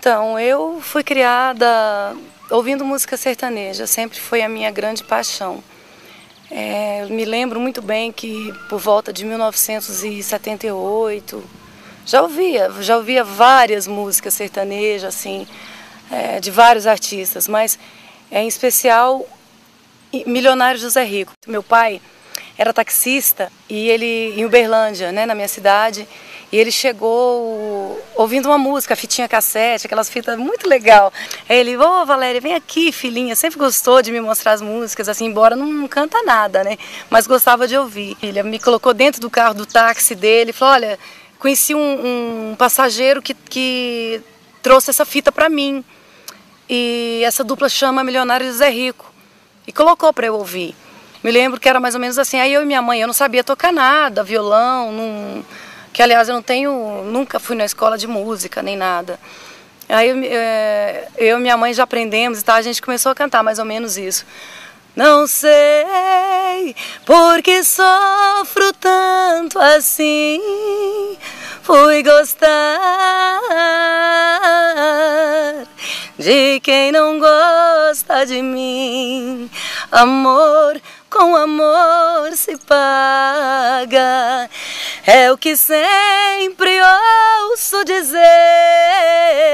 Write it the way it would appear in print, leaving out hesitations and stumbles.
Então, eu fui criada ouvindo música sertaneja, sempre foi a minha grande paixão. Eu me lembro muito bem que por volta de 1978, já ouvia várias músicas sertanejas, assim, de vários artistas, mas em especial Milionário José Rico. Meu pai era taxista e ele em Uberlândia, né, na minha cidade, e ele chegou ouvindo uma música, fitinha cassete, aquelas fitas muito legal. Aí ele, ô Valéria, vem aqui, filhinha, sempre gostou de me mostrar as músicas, assim, embora não canta nada, né, mas gostava de ouvir. Ele me colocou dentro do carro do táxi dele e falou, olha, conheci um passageiro que trouxe essa fita para mim, e essa dupla chama Milionário José Rico, e colocou para eu ouvir. Me lembro que era mais ou menos assim, aí eu e minha mãe, eu não sabia tocar nada, violão, que aliás eu nunca fui na escola de música, nem nada. Aí eu e minha mãe já aprendemos e tal, a gente começou a cantar mais ou menos isso. Não sei por que sofro tanto assim, fui gostar de quem não gosta de mim. Amor com amor se paga, é o que sempre ouço dizer.